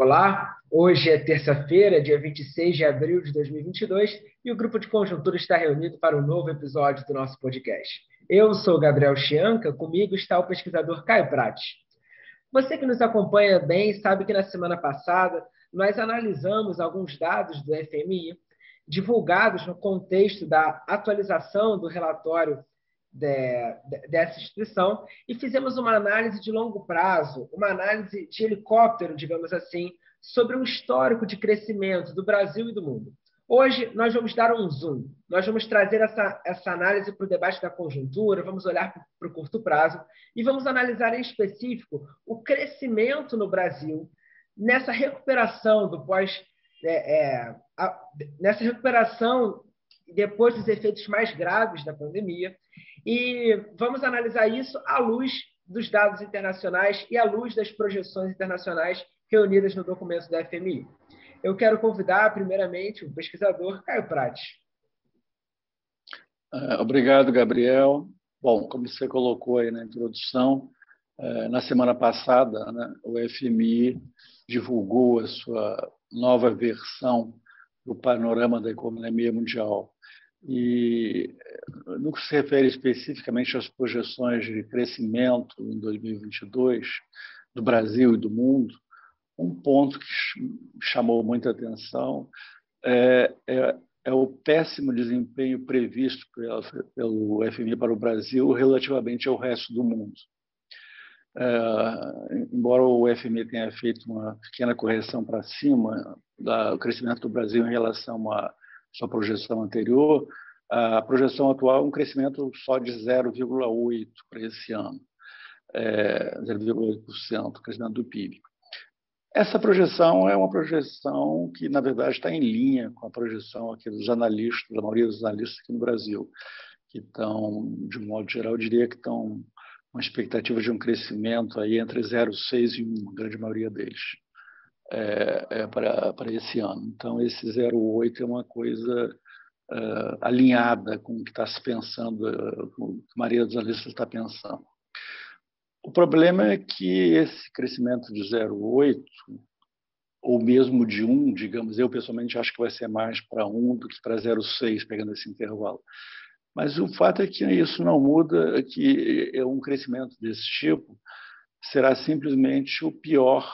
Olá, hoje é terça-feira, dia 26 de abril de 2022, e o Grupo de Conjuntura está reunido para um novo episódio do nosso podcast. Eu sou Gabriel Chianca, comigo está o pesquisador Caio Prates. Você que nos acompanha bem sabe que na semana passada nós analisamos alguns dados do FMI divulgados no contexto da atualização do relatório dessa instituição e fizemos uma análise de longo prazo, uma análise de helicóptero, digamos assim, sobre um histórico de crescimento do Brasil e do mundo. Hoje, nós vamos dar um zoom, nós vamos trazer essa análise para o debate da conjuntura, vamos olhar para o curto prazo e vamos analisar em específico o crescimento no Brasil nessa recuperação do pós, nessa recuperação depois dos efeitos mais graves da pandemia, e vamos analisar isso à luz dos dados internacionais e à luz das projeções internacionais reunidas no documento da FMI. Eu quero convidar, primeiramente, o pesquisador Caio Prates. Obrigado, Gabriel. Bom, como você colocou aí na introdução, na semana passada, né, o FMI divulgou a sua nova versão do panorama da economia mundial. E no que se refere especificamente às projeções de crescimento em 2022 do Brasil e do mundo, um ponto que chamou muita atenção é o péssimo desempenho previsto pelo FMI para o Brasil relativamente ao resto do mundo. Embora o FMI tenha feito uma pequena correção para cima do crescimento do Brasil em relação à sua projeção anterior, a projeção atual é um crescimento só de 0,8% para esse ano, 0,8% crescimento do PIB. Essa projeção é uma projeção que, na verdade, está em linha com a projeção aqui dos analistas, da maioria dos analistas aqui no Brasil, que estão, de um modo geral, eu diria que estão uma expectativa de um crescimento aí entre 0,6 e 1, a grande maioria deles, para esse ano. Então, esse 0,8 é uma coisa alinhada com o que está se pensando, com o que a maioria dos analistas está pensando. O problema é que esse crescimento de 0,8, ou mesmo de 1, digamos, eu pessoalmente acho que vai ser mais para 1 do que para 0,6, pegando esse intervalo. Mas o fato é que isso não muda, que um crescimento desse tipo será simplesmente o pior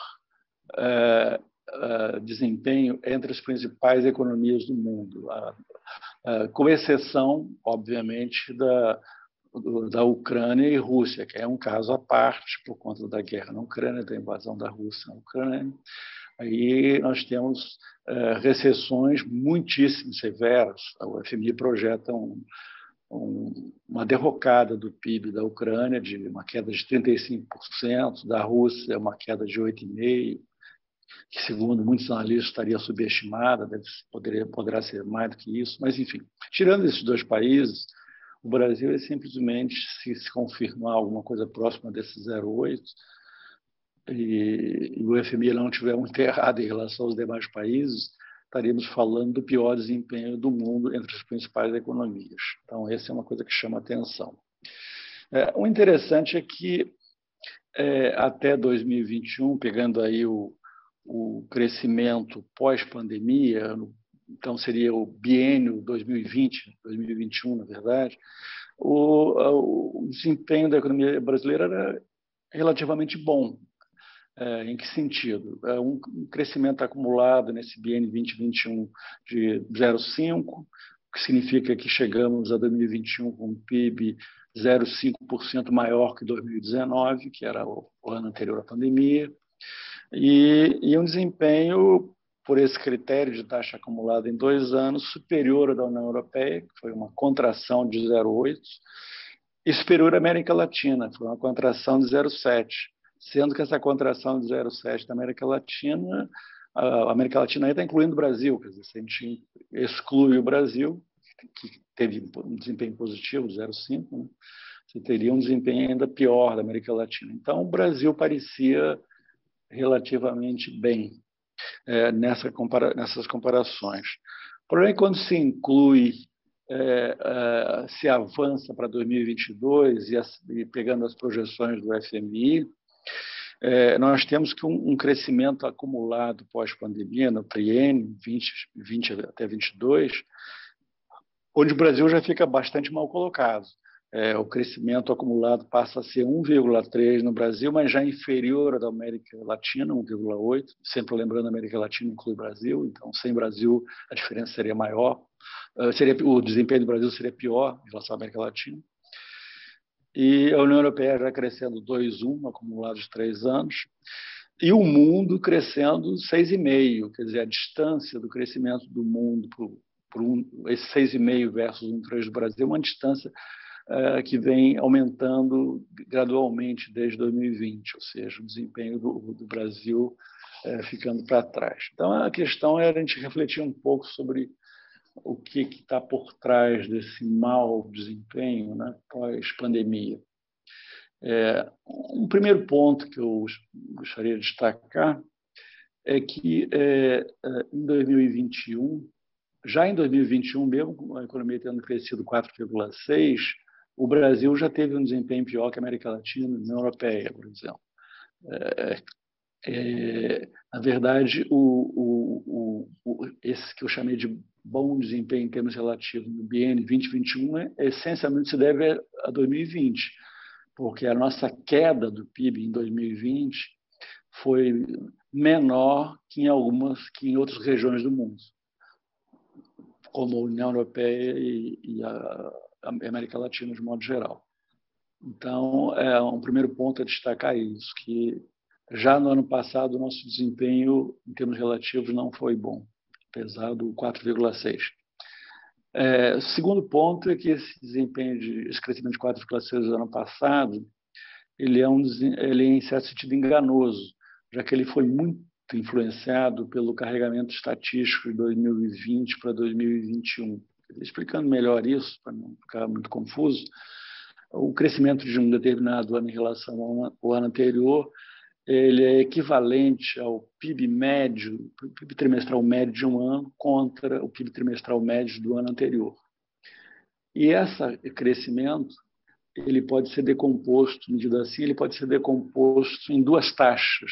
desempenho entre as principais economias do mundo, com exceção, obviamente, da Ucrânia e Rússia, que é um caso à parte por conta da guerra na Ucrânia, da invasão da Rússia na Ucrânia. Aí nós temos recessões muitíssimo severas. O FMI projeta uma derrocada do PIB da Ucrânia, de uma queda de 35%, da Rússia uma queda de 8,5%, que, segundo muitos analistas, estaria subestimada, poderá ser mais do que isso. Mas, enfim, tirando esses dois países, o Brasil é simplesmente, se confirmar alguma coisa próxima desse 0,8, e o FMI não estiver muito errado em relação aos demais países, estaríamos falando do pior desempenho do mundo entre as principais economias. Então, essa é uma coisa que chama atenção. O interessante é que, até 2021, pegando aí o crescimento pós-pandemia, então seria o biênio 2020, 2021, na verdade, o desempenho da economia brasileira era relativamente bom. Em que sentido? Um crescimento acumulado nesse biênio 2021 de 0,5%, que significa que chegamos a 2021 com um PIB 0,5% maior que 2019, que era o ano anterior à pandemia, e um desempenho, por esse critério de taxa acumulada em 2 anos, superior ao da União Europeia, que foi uma contração de 0,8%, e superior à América Latina, que foi uma contração de 0,7%. Sendo que essa contração de 0,7% da América Latina, a América Latina aí está incluindo o Brasil, quer dizer, se a gente exclui o Brasil, que teve um desempenho positivo, 0,5%, né, você teria um desempenho ainda pior da América Latina. Então, o Brasil parecia relativamente bem nessas comparações. O problema é que quando se inclui, se avança para 2022 e pegando as projeções do FMI, nós temos que um crescimento acumulado pós-pandemia, no triênio 2020 até 22, onde o Brasil já fica bastante mal colocado. O crescimento acumulado passa a ser 1,3 no Brasil, mas já inferior ao da América Latina, 1,8. Sempre lembrando, a América Latina inclui o Brasil, então sem Brasil a diferença seria maior. O desempenho do Brasil seria pior em relação à América Latina. E a União Europeia já crescendo 2,1, acumulado de 3 anos, e o mundo crescendo 6,5, quer dizer, a distância do crescimento do mundo esse 6,5 versus 1,3 do Brasil é uma distância que vem aumentando gradualmente desde 2020, ou seja, o desempenho do Brasil ficando para trás. Então, a questão é a gente refletir um pouco sobre o que está por trás desse mau desempenho, né, pós-pandemia. Um primeiro ponto que eu gostaria de destacar é que em 2021, já em 2021, mesmo com a economia tendo crescido 4,6%, o Brasil já teve um desempenho pior que a América Latina e a União Europeia, por exemplo. Na verdade, esse que eu chamei de bom desempenho em termos relativos no biênio 2021 essencialmente se deve a 2020, porque a nossa queda do PIB em 2020 foi menor que em outras regiões do mundo, como a União Europeia e a América Latina de modo geral. Então, um primeiro ponto a destacar isso, que já no ano passado o nosso desempenho em termos relativos não foi bom, apesar do 4,6%. O segundo ponto é que esse crescimento de 4,6% do ano passado, ele é em certo sentido enganoso, já que ele foi muito influenciado pelo carregamento estatístico de 2020 para 2021. Explicando melhor isso, para não ficar muito confuso, o crescimento de um determinado ano em relação ao ano anterior, ele é equivalente ao PIB médio, PIB trimestral médio de um ano contra o PIB trimestral médio do ano anterior. E esse crescimento, ele pode ser decomposto, medido assim, ele pode ser decomposto em duas taxas,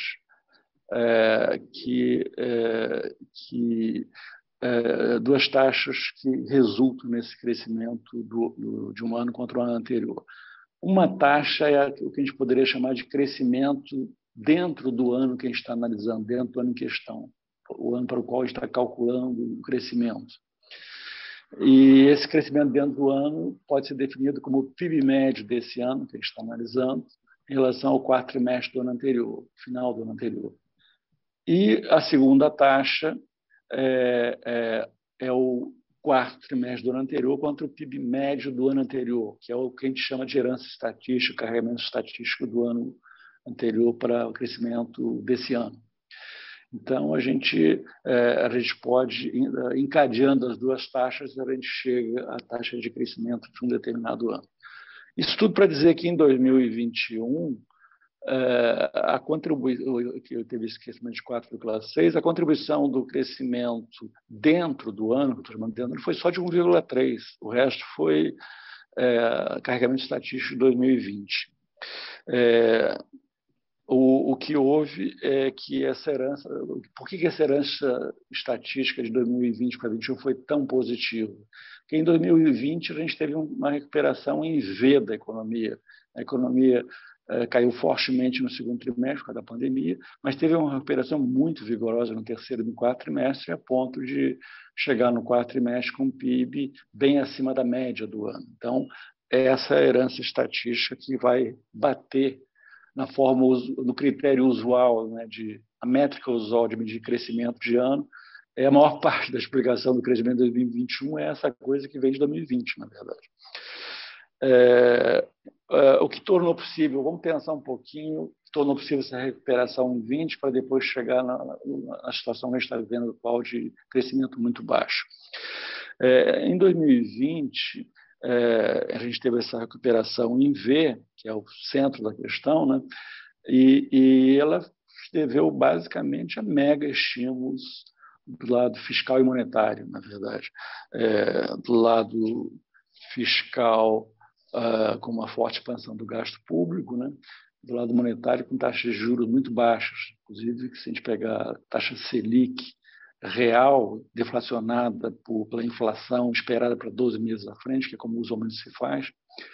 duas taxas que resultam nesse crescimento de um ano contra o ano anterior. Uma taxa é o que a gente poderia chamar de crescimento dentro do ano que a gente está analisando, dentro do ano em questão, o ano para o qual a gente está calculando o crescimento. E esse crescimento dentro do ano pode ser definido como o PIB médio desse ano que a gente está analisando em relação ao quarto trimestre do ano anterior, final do ano anterior. E a segunda taxa é o quarto trimestre do ano anterior contra o PIB médio do ano anterior, que é o que a gente chama de herança estatística, carregamento estatístico do ano anterior para o crescimento desse ano. Então, a gente pode, encadeando as duas taxas, a gente chega à taxa de crescimento de um determinado ano. Isso tudo para dizer que em 2021, a contribuição, que eu teve esse crescimento de 4,6%, a contribuição do crescimento dentro do ano, que eu estou chamando de dentro, foi só de 1,3%. O resto foi carregamento estatístico de 2020. O que houve é que essa herança... Por que essa herança estatística de 2020 para 2021 foi tão positiva? Porque em 2020 a gente teve uma recuperação em V da economia. A economia caiu fortemente no segundo trimestre por causa da pandemia, mas teve uma recuperação muito vigorosa no terceiro e no quarto trimestre, a ponto de chegar no quarto trimestre com um PIB bem acima da média do ano. Então, essa herança estatística que vai bater no critério usual, né, a métrica usual de medir crescimento de ano, a maior parte da explicação do crescimento de 2021 é essa coisa que vem de 2020, na verdade. O que tornou possível, vamos pensar um pouquinho, tornou possível essa recuperação em 20 para depois chegar na situação que a gente está vivendo atual de crescimento muito baixo. Em 2020, a gente teve essa recuperação em V, que é o centro da questão, né? E ela se deveu basicamente a mega estímulos do lado fiscal e monetário, na verdade. Do lado fiscal, com uma forte expansão do gasto público, né? do lado monetário com taxas de juros muito baixas. Inclusive, se a gente pegar a taxa Selic real, deflacionada pela inflação esperada para 12 meses à frente, que é como usualmente se faz,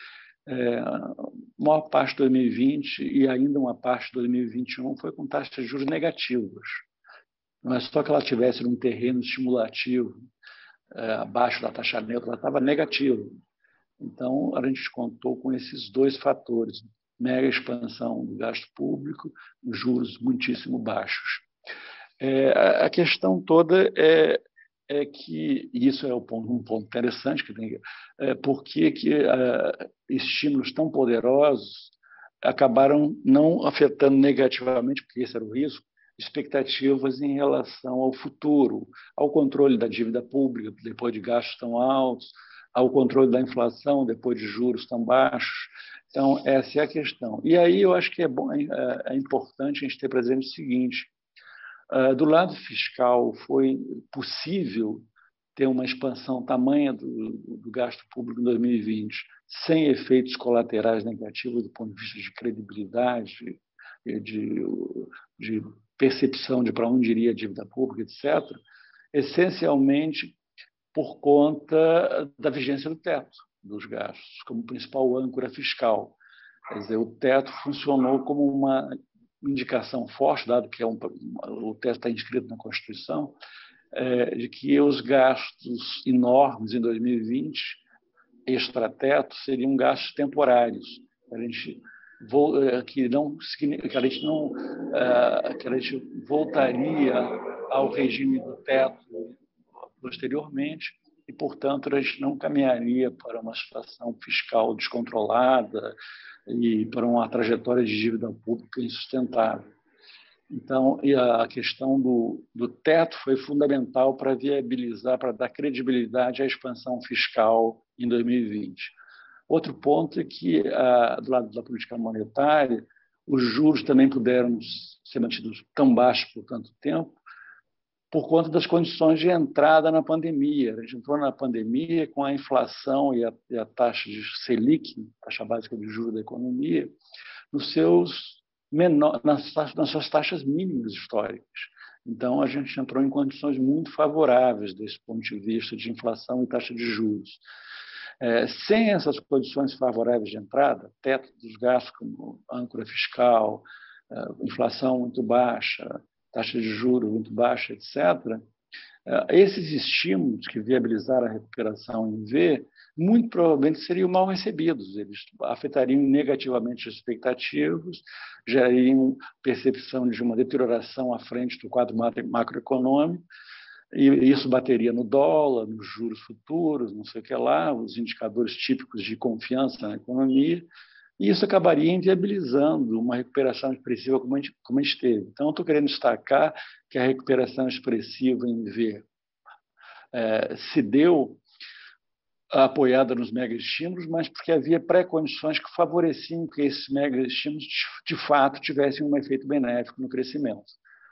maior parte de 2020 e ainda uma parte de 2021 foi com taxas de juros negativas. Não é só que ela tivesse um terreno estimulativo abaixo da taxa neutra, ela estava negativa. Então, a gente contou com esses dois fatores, mega expansão do gasto público, juros muitíssimo baixos. A questão toda é que, e isso é um ponto interessante, por que estímulos tão poderosos acabaram não afetando negativamente, porque esse era o risco, expectativas em relação ao futuro, ao controle da dívida pública, depois de gastos tão altos, ao controle da inflação, depois de juros tão baixos. Então, essa é a questão. E aí eu acho que é importante a gente ter presente o seguinte: do lado fiscal, foi possível ter uma expansão tamanha do gasto público em 2020, sem efeitos colaterais negativos do ponto de vista de credibilidade, de percepção de para onde iria a dívida pública, etc., essencialmente por conta da vigência do teto dos gastos, como principal âncora fiscal. Quer dizer, o teto funcionou como uma indicação forte, dado que o teto está inscrito na Constituição, de que os gastos enormes em 2020, extrateto, seriam gastos temporários. A gente voltaria ao regime do teto posteriormente e, portanto, a gente não caminharia para uma situação fiscal descontrolada e para uma trajetória de dívida pública insustentável. Então, a questão do teto foi fundamental para viabilizar, para dar credibilidade à expansão fiscal em 2020. Outro ponto é que, do lado da política monetária, os juros também puderam ser mantidos tão baixos por tanto tempo, por conta das condições de entrada na pandemia. A gente entrou na pandemia com a inflação e a taxa de Selic, taxa básica de juros da economia, nas suas taxas mínimas históricas. Então, a gente entrou em condições muito favoráveis desse ponto de vista de inflação e taxa de juros. Sem essas condições favoráveis de entrada, teto dos gastos como âncora fiscal, inflação muito baixa, taxa de juros muito baixa, etc., esses estímulos que viabilizaram a recuperação em V, muito provavelmente seriam mal recebidos. Eles afetariam negativamente as expectativas, gerariam percepção de uma deterioração à frente do quadro macroeconômico, e isso bateria no dólar, nos juros futuros, não sei o que lá, os indicadores típicos de confiança na economia, e isso acabaria inviabilizando uma recuperação expressiva como a gente teve. Então, eu estou querendo destacar que a recuperação expressiva em V se deu apoiada nos mega-estímulos, mas porque havia pré-condições que favoreciam que esses mega-estímulos, de fato, tivessem um efeito benéfico no crescimento.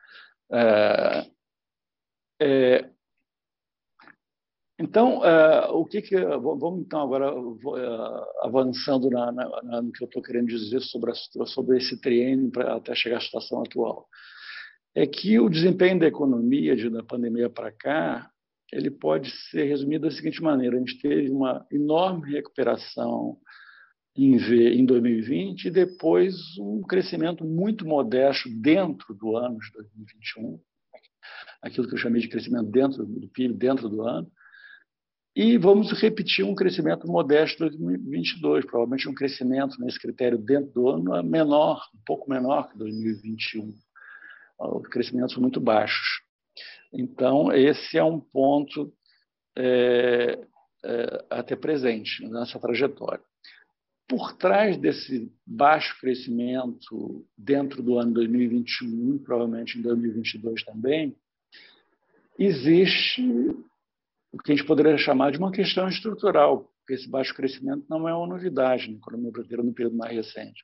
Então, vamos então agora avançando no que eu estou querendo dizer sobre esse triênio até chegar à situação atual. É que o desempenho da economia da pandemia para cá, ele pode ser resumido da seguinte maneira: a gente teve uma enorme recuperação em 2020 e depois um crescimento muito modesto dentro do ano de 2021, aquilo que eu chamei de crescimento dentro do PIB, dentro do ano. E vamos repetir um crescimento modesto em 2022, provavelmente um crescimento nesse critério dentro do ano menor, um pouco menor que 2021. Crescimentos muito baixos. Então, esse é um ponto a ter presente nessa trajetória. Por trás desse baixo crescimento dentro do ano 2021, provavelmente em 2022 também, existe o que a gente poderia chamar de uma questão estrutural, porque esse baixo crescimento não é uma novidade na economia brasileira no período mais recente.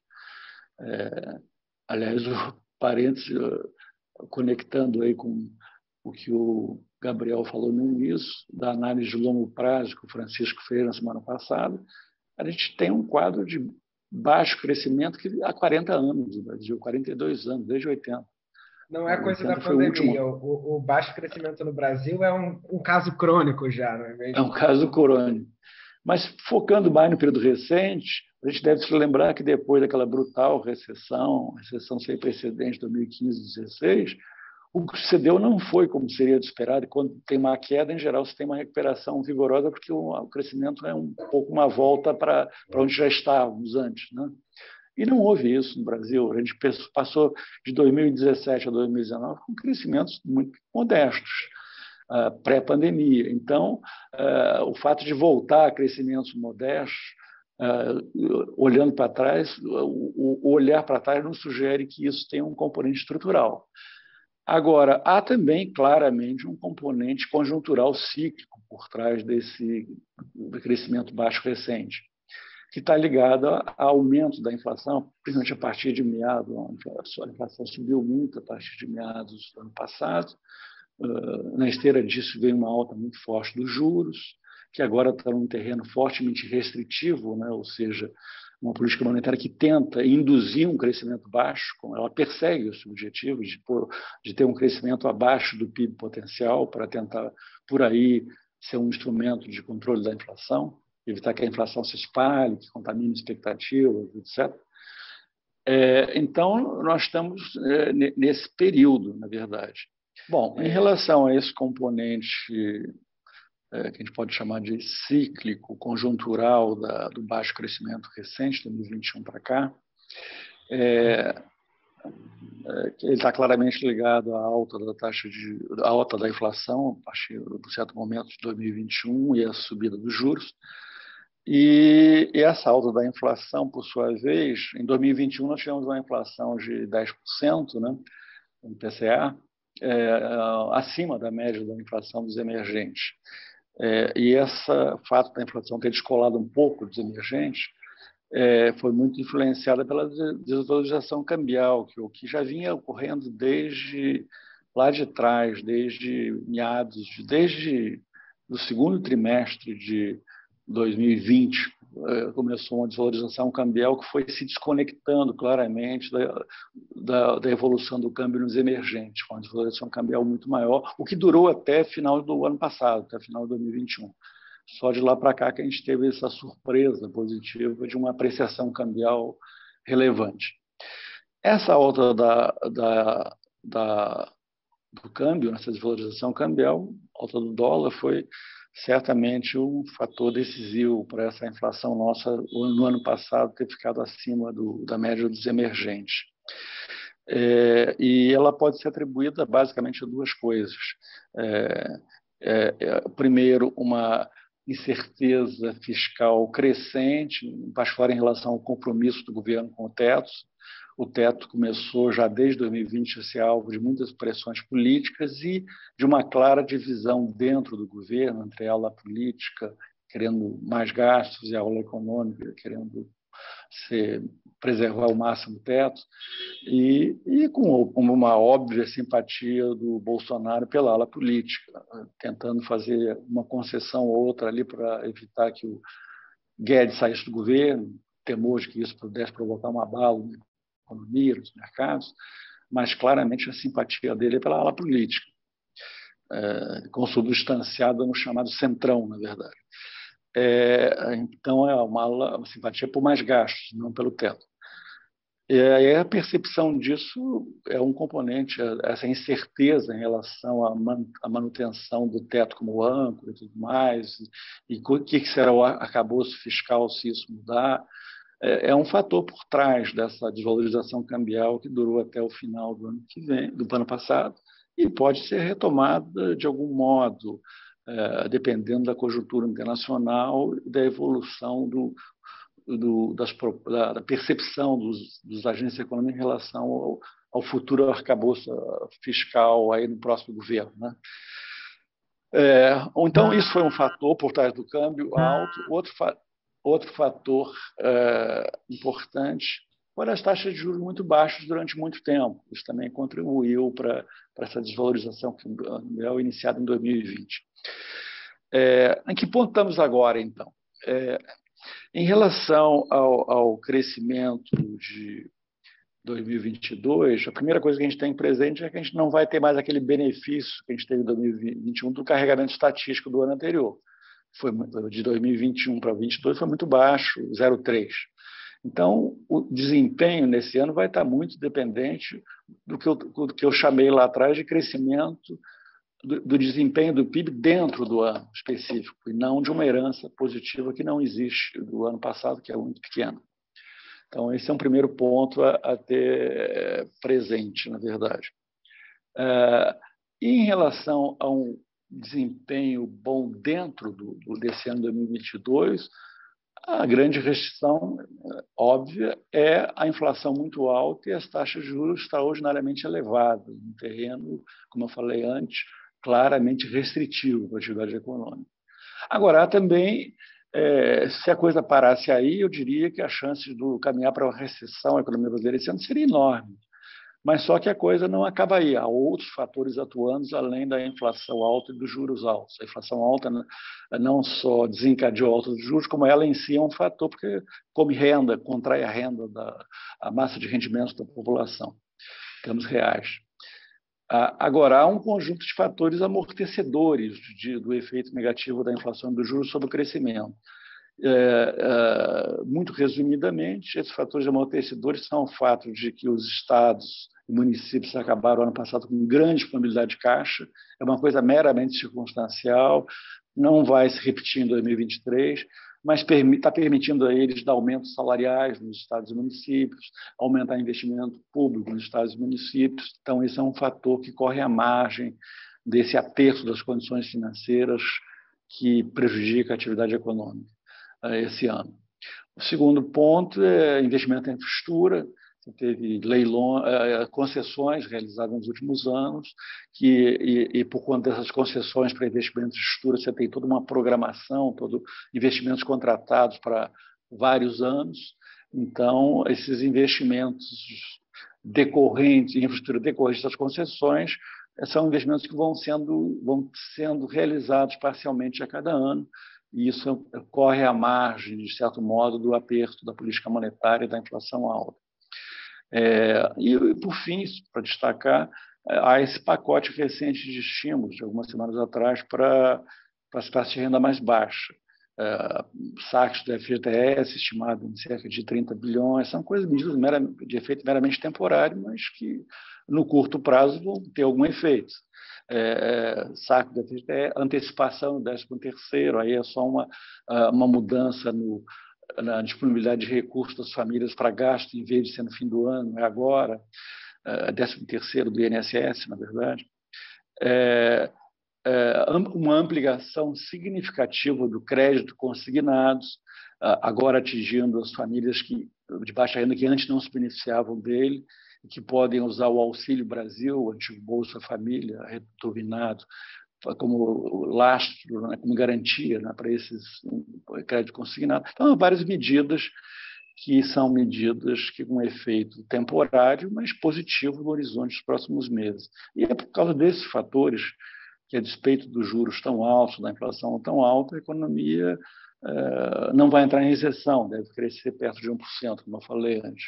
Aliás, o parênteses, conectando aí com o que o Gabriel falou no início, da análise de longo prazo que o Francisco fez na semana passada, a gente tem um quadro de baixo crescimento que há 40 anos no Brasil, 42 anos, desde 80. Não é coisa da 80 foi o último. pandemia. O baixo crescimento no Brasil é um caso crônico já, não é É um mesmo? caso crônico. Mas, focando mais no período recente, a gente deve se lembrar que depois daquela brutal recessão sem precedentes de 2015 e 2016, o que sucedeu não foi como seria de esperado. E quando tem uma queda, em geral, você tem uma recuperação vigorosa, porque o crescimento é um pouco uma volta para onde já estávamos antes, né? E não houve isso no Brasil. A gente passou de 2017 a 2019 com crescimentos muito modestos, pré-pandemia. Então, o fato de voltar a crescimentos modestos, olhando para trás, o olhar para trás nos sugere que isso tem um componente estrutural. Agora, há também claramente um componente conjuntural cíclico por trás desse crescimento baixo recente, que está ligado ao aumento da inflação, principalmente a partir de meados. A inflação subiu muito a partir de meados do ano passado. Na esteira disso veio uma alta muito forte dos juros, que agora está num terreno fortemente restritivo, né? Ou seja, uma política monetária que tenta induzir um crescimento baixo, ela persegue esse objetivo de ter um crescimento abaixo do PIB potencial para tentar, por aí, ser um instrumento de controle da inflação, evitar que a inflação se espalhe, que contamine expectativas, etc. Então, nós estamos nesse período, na verdade. Bom, em relação a esse componente que a gente pode chamar de cíclico, conjuntural do baixo crescimento recente, de 2021 para cá, ele está claramente ligado à alta da à alta da inflação a partir de um certo momento de 2021 e a subida dos juros. E essa alta da inflação, por sua vez, em 2021 nós tivemos uma inflação de 10%, né, no PCA, acima da média da inflação dos emergentes. E esse fato da inflação ter descolado um pouco dos emergentes foi muito influenciada pela desvalorização cambial, que já vinha ocorrendo desde lá de trás, desde o segundo trimestre de 2020, começou uma desvalorização cambial que foi se desconectando claramente da evolução do câmbio nos emergentes, com uma desvalorização cambial muito maior, o que durou até final do ano passado, até final de 2021. Só de lá para cá que a gente teve essa surpresa positiva de uma apreciação cambial relevante. Essa alta do câmbio, essa desvalorização cambial, alta do dólar, foi certamente um fator decisivo para essa inflação nossa no ano passado ter ficado acima da média dos emergentes. E ela pode ser atribuída basicamente a duas coisas. Primeiro, uma incerteza fiscal crescente, em particular em relação ao compromisso do governo com o teto. O teto começou já desde 2020 a ser alvo de muitas pressões políticas e de uma clara divisão dentro do governo, entre a ala política, querendo mais gastos, e a ala econômica, querendo preservar ao máximo o teto, e com uma óbvia simpatia do Bolsonaro pela ala política, tentando fazer uma concessão ou outra ali para evitar que o Guedes saísse do governo, temor de que isso pudesse provocar um abalo na economia, nos mercados, mas claramente a simpatia dele é pela ala política, consubstanciada no chamado centrão, na verdade. Então, é uma simpatia por mais gastos, não pelo teto. E a percepção disso é um componente, essa incerteza em relação à manutenção do teto como âncora e tudo mais, e o que será o arcabouço fiscal se isso mudar, é um fator por trás dessa desvalorização cambial que durou até o final do ano passado, e pode ser retomada de algum modo, dependendo da conjuntura internacional e da evolução da percepção dos agentes econômicos em relação ao futuro arcabouço fiscal aí no próximo governo, né? Então, isso foi um fator por trás do câmbio alto. Outro fator importante foram as taxas de juros muito baixas durante muito tempo. Isso também contribuiu para essa desvalorização cambial iniciada em 2020. Em que ponto estamos agora, então? Em relação ao crescimento de 2022, a primeira coisa que a gente tem presente é que a gente não vai ter mais aquele benefício que a gente teve em 2021 do carregamento estatístico do ano anterior. Foi de 2021 para 2022 foi muito baixo, 0,3. Então, o desempenho nesse ano vai estar muito dependente do que eu chamei lá atrás de crescimento do desempenho do PIB dentro do ano específico, e não de uma herança positiva que não existe do ano passado, que é muito pequena. Então, esse é um primeiro ponto a ter presente, na verdade. E em relação a um desempenho bom dentro desse ano 2022, a grande restrição óbvia é a inflação muito alta e as taxas de juros extraordinariamente elevadas, um terreno, como eu falei antes, claramente restritivo para a atividade econômica. Agora, há também, se a coisa parasse aí, eu diria que a chance de caminhar para uma recessão, a economia brasileira esse ano seria enorme. Mas só que a coisa não acaba aí. Há outros fatores atuando além da inflação alta e dos juros altos. A inflação alta não só desencadeou a alta dos juros, como ela em si é um fator, porque come renda, contrai a renda a massa de rendimentos da população, em termos reais. Agora, há um conjunto de fatores amortecedores do efeito negativo da inflação e dos juros sobre o crescimento. Muito resumidamente, esses fatores amortecedores são o fato de que os estados e municípios acabaram ano passado com grande disponibilidade de caixa, é uma coisa meramente circunstancial, não vai se repetir em 2023, mas está permitindo a eles dar aumentos salariais nos estados e municípios, aumentar investimento público nos estados e municípios. Então, esse é um fator que corre à margem desse aperto das condições financeiras que prejudica a atividade econômica esse ano. O segundo ponto é investimento em infraestrutura. Você teve concessões realizadas nos últimos anos, e por conta dessas concessões para investimentos em infraestrutura, você tem toda uma programação, investimentos contratados para vários anos. Então, esses investimentos decorrentes, em infraestrutura decorrentes das concessões, são investimentos que vão sendo realizados parcialmente a cada ano, e isso corre à margem, de certo modo, do aperto da política monetária e da inflação alta. E, por fim, para destacar, há esse pacote recente de estímulos, de algumas semanas atrás, para as classes de renda mais baixa. Saques do FGTS, estimado em cerca de 30 bilhões, são medidas de efeito meramente temporário, mas que, no curto prazo, vão ter algum efeito. Saque do FGTS, antecipação do 13º, aí é só uma mudança na disponibilidade de recursos das famílias para gasto, em vez de ser no fim do ano, é agora, 13º do INSS, na verdade. Uma ampliação significativa do crédito consignados, agora atingindo as famílias de baixa renda que antes não se beneficiavam dele, e que podem usar o Auxílio Brasil, o antigo Bolsa Família, returbinado, como lastro, né, como garantia, né, para esses crédito consignado. Então, há várias medidas que são medidas que com efeito temporário, mas positivo no horizonte dos próximos meses. E é por causa desses fatores que, a despeito dos juros tão altos, da inflação tão alta, a economia não vai entrar em recessão, deve crescer perto de 1%, como eu falei antes.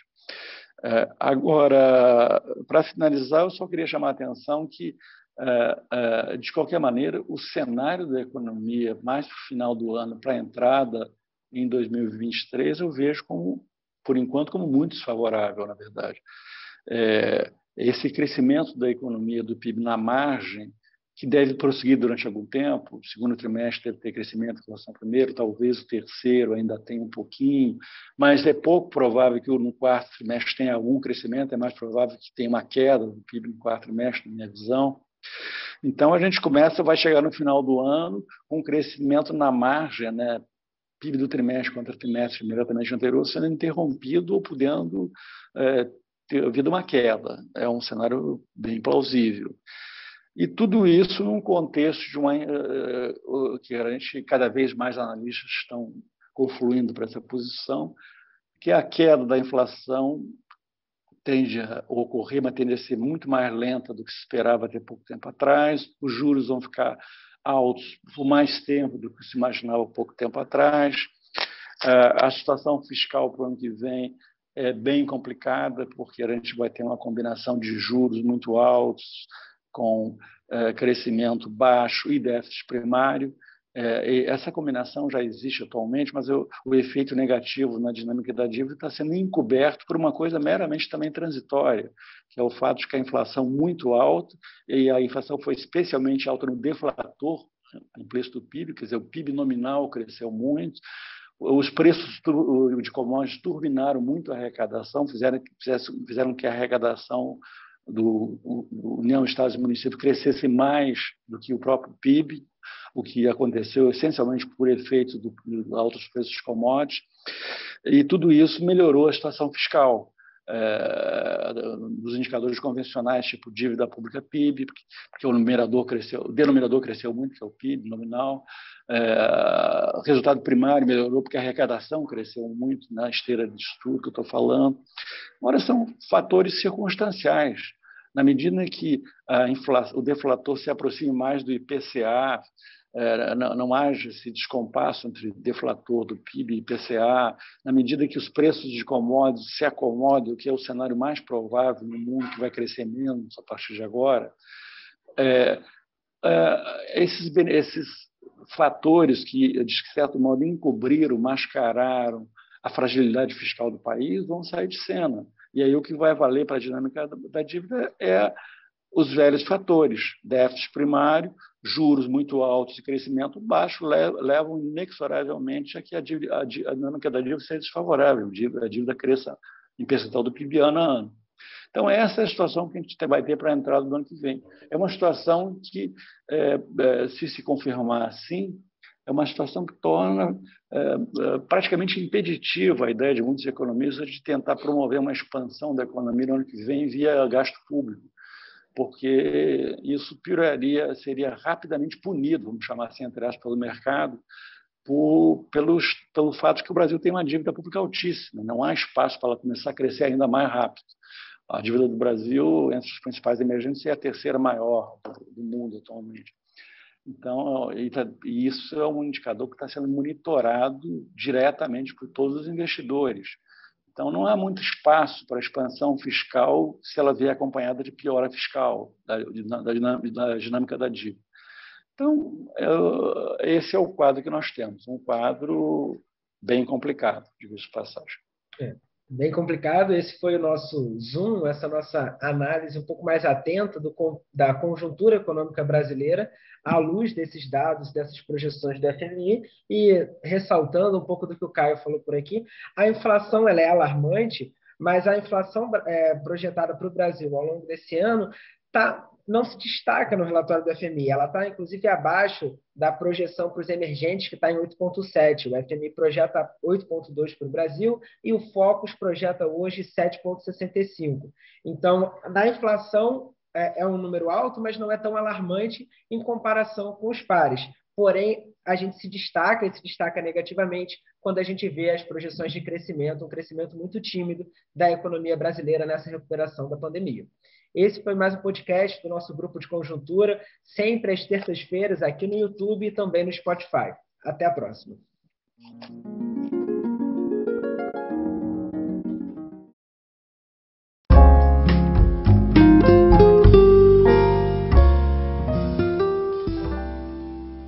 Agora, para finalizar, eu só queria chamar a atenção que, de qualquer maneira, o cenário da economia mais para o final do ano, para a entrada em 2023, eu vejo por enquanto, como muito desfavorável, na verdade. Esse crescimento da economia, do PIB na margem, que deve prosseguir durante algum tempo, o segundo trimestre deve ter crescimento em relação ao primeiro, talvez o terceiro ainda tenha um pouquinho, mas é pouco provável que no quarto trimestre tenha algum crescimento, é mais provável que tenha uma queda do PIB no quarto trimestre, na minha visão. Então, a gente vai chegar no final do ano com um crescimento na margem, né? PIB do trimestre contra trimestre imediatamente anterior sendo interrompido ou podendo ter havido uma queda. É um cenário bem plausível. E tudo isso num contexto que a gente, cada vez mais analistas estão confluindo para essa posição, que a queda da inflação tende a ocorrer, mas tende a ser muito mais lenta do que se esperava até pouco tempo atrás, os juros vão ficar altos por mais tempo do que se imaginava pouco tempo atrás, A situação fiscal para o ano que vem é bem complicada, porque a gente vai ter uma combinação de juros muito altos, com crescimento baixo e déficit primário. E essa combinação já existe atualmente, mas o efeito negativo na dinâmica da dívida está sendo encoberto por uma coisa meramente também transitória, que é o fato de que a inflação muito alta, e a inflação foi especialmente alta no deflator, implícito do PIB, quer dizer, o PIB nominal cresceu muito, os preços de commodities turbinaram muito a arrecadação, fizeram que a arrecadação do União, Estados e Municípios crescesse mais do que o próprio PIB, o que aconteceu essencialmente por efeito dos altos preços de commodities, e tudo isso melhorou a situação fiscal dos indicadores convencionais, tipo dívida pública PIB, porque o denominador cresceu muito, que é o PIB nominal. O resultado primário melhorou porque a arrecadação cresceu muito na esteira disso tudo que eu estou falando. Agora, são fatores circunstanciais. Na medida em que o deflator se aproxime mais do IPCA, não haja esse descompasso entre deflator do PIB e IPCA, na medida que os preços de commodities se acomodem, o que é o cenário mais provável no mundo, que vai crescer menos a partir de agora, esses fatores que, de certo modo, encobriram, mascararam a fragilidade fiscal do país vão sair de cena. E aí o que vai valer para a dinâmica da dívida é os velhos fatores, déficit primário, juros muito altos e crescimento baixo levam inexoravelmente a que a dinâmica da dívida seja desfavorável, a dívida cresça em percentual do PIB ano a ano. Então, essa é a situação que a gente vai ter para a entrada do ano que vem. É uma situação que, se confirmar assim, é uma situação que torna praticamente impeditiva a ideia de muitos economistas de tentar promover uma expansão da economia no ano que vem via gasto público, porque isso seria rapidamente punido, vamos chamar assim, entre aspas, pelo mercado, pelo fato de que o Brasil tem uma dívida pública altíssima. Não há espaço para ela começar a crescer ainda mais rápido. A dívida do Brasil, entre os principais emergentes, é a terceira maior do mundo atualmente. Então, e isso é um indicador que está sendo monitorado diretamente por todos os investidores. Então, não há muito espaço para expansão fiscal se ela vier acompanhada de piora fiscal, da dinâmica da dívida. Então, esse é o quadro que nós temos, um quadro bem complicado, digo-se de passagem. Bem complicado. Esse foi o nosso zoom, essa nossa análise um pouco mais atenta da conjuntura econômica brasileira, à luz desses dados, dessas projeções do FMI, e ressaltando um pouco do que o Caio falou por aqui, a inflação ela é alarmante, mas a inflação projetada para o Brasil ao longo desse ano não se destaca no relatório do FMI. Ela está, inclusive, abaixo da projeção para os emergentes, que está em 8,7. O FMI projeta 8,2 para o Brasil e o Focus projeta hoje 7,65. Então, na inflação, é um número alto, mas não é tão alarmante em comparação com os pares. Porém, a gente se destaca negativamente quando a gente vê as projeções de crescimento, um crescimento muito tímido da economia brasileira nessa recuperação da pandemia. Esse foi mais um podcast do nosso grupo de conjuntura, sempre às terças-feiras aqui no YouTube e também no Spotify. Até a próxima.